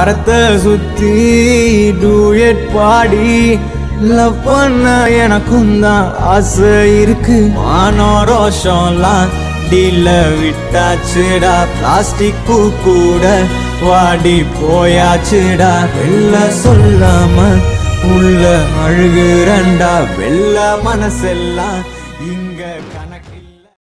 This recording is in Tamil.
மரத்தை சுத்தி டூயட் பாடி லவ் பண்ண எனக்கும் தான் ஆசை இருக்கு. மானோ ரோஷம்லாம் டீல விட்டாச்சுடா, பிளாஸ்டிக் பூ கூட வாடி போயாச்சுடா. வெள்ள சொல்லாம உள்ள அழுகுறண்டா, வெள்ள மனசெல்லாம்